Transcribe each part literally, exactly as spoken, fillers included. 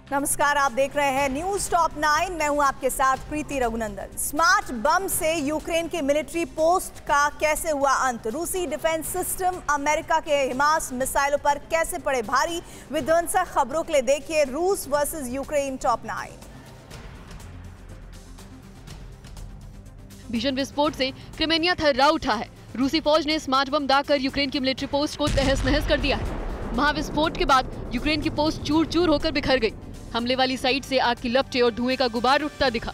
नमस्कार, आप देख रहे हैं न्यूज टॉप नाइन। मैं हूं आपके साथ प्रीति रघुनंदन। स्मार्ट बम से यूक्रेन की मिलिट्री पोस्ट का कैसे हुआ अंत? रूसी डिफेंस सिस्टम अमेरिका के हिमास मिसाइलों पर कैसे पड़े भारी? विध्वंसक खबरों के लिए देखिए रूस वर्सेस यूक्रेन टॉप नाइन। भीषण विस्फोट से क्रिमेनिया थर्रा उठा है। रूसी फौज ने स्मार्ट बम दागकर यूक्रेन की मिलिट्री पोस्ट को तहस नहस कर दिया है। महाविस्फोट के बाद यूक्रेन की पोस्ट चूर चूर होकर बिखर गई। हमले वाली साइट से आग की लपटें और धुएं का गुबार उठता दिखा।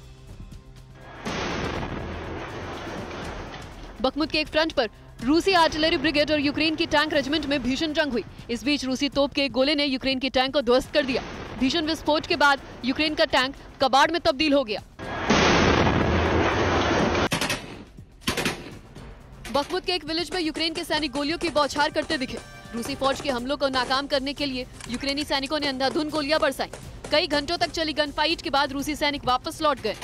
बखमुत के एक फ्रंट पर रूसी आर्टिलरी ब्रिगेड और यूक्रेन की टैंक रेजिमेंट में भीषण जंग हुई। इस बीच रूसी तोप के गोले ने यूक्रेन के टैंक को ध्वस्त कर दिया। भीषण विस्फोट के बाद यूक्रेन का टैंक कबाड़ में तब्दील हो गया। बखमुत के एक विलेज में यूक्रेन के सैनिक गोलियों की बौछार करते दिखे। रूसी फौज के हमलों को नाकाम करने के लिए यूक्रेनी सैनिकों ने अंधाधुंध गोलियां बरसाई। कई घंटों तक चली गन फाइट के बाद रूसी सैनिक वापस लौट गए।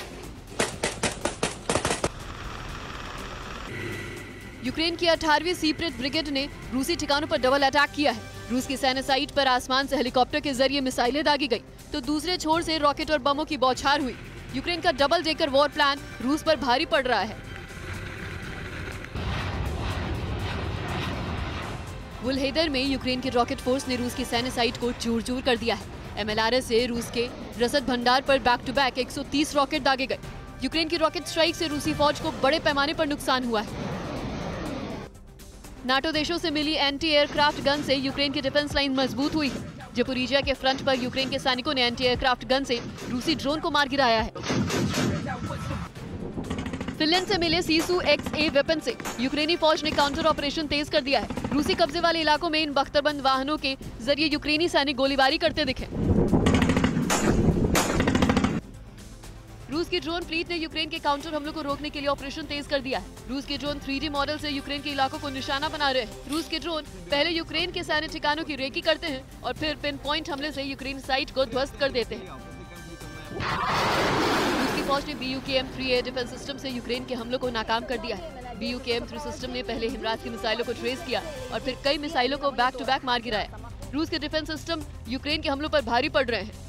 यूक्रेन की अठारहवीं सीपरेट ब्रिगेड ने रूसी ठिकानों पर डबल अटैक किया है। रूस की सैन्य साइट पर आसमान से हेलीकॉप्टर के जरिए मिसाइलें दागी गई, तो दूसरे छोर से रॉकेट और बमों की बौछार हुई। यूक्रेन का डबल डेकर वॉर प्लान रूस पर भारी पड़ रहा है। वुलहेदर में यूक्रेन की रॉकेट फोर्स ने रूस की सैन्य साइट को चूर चूर कर दिया है। एमएलआरएस से रूस के रसद भंडार पर बैक टू बैक एक सौ तीस रॉकेट दागे गए। यूक्रेन की रॉकेट स्ट्राइक से रूसी फौज को बड़े पैमाने पर नुकसान हुआ है। नाटो देशों से मिली एंटी एयरक्राफ्ट गन से यूक्रेन की डिफेंस लाइन मजबूत हुई है। जपोरिजिया के फ्रंट पर यूक्रेन के सैनिकों ने एंटी एयरक्राफ्ट गन से रूसी ड्रोन को मार गिराया है। फिनलैंड से मिले सीसू एक्स ए वेपन से यूक्रेनी फौज ने काउंटर ऑपरेशन तेज कर दिया है। रूसी कब्जे वाले इलाकों में इन बख्तरबंद वाहनों के जरिए यूक्रेनी सैनिक गोलीबारी करते दिखे। रूस की ड्रोन फ्लीट ने यूक्रेन के काउंटर हमलों को रोकने के लिए ऑपरेशन तेज कर दिया है। रूस के ड्रोन थ्री डी मॉडल से यूक्रेन के इलाकों को निशाना बना रहे हैं। रूस के ड्रोन पहले यूक्रेन के सैन्य ठिकानों की रेकी करते हैं और फिर पिन पॉइंट हमले से यूक्रेन साइट को ध्वस्त कर देते हैं। फौज ने B U K M three air defence system से यूक्रेन के हमलों को नाकाम कर दिया है। B U K M three system ने पहले हिमराज की मिसाइलों को ट्रेस किया और फिर कई मिसाइलों को बैक टू बैक मार गिराया। रूस के डिफेंस सिस्टम यूक्रेन के हमलों पर भारी पड़ रहे हैं।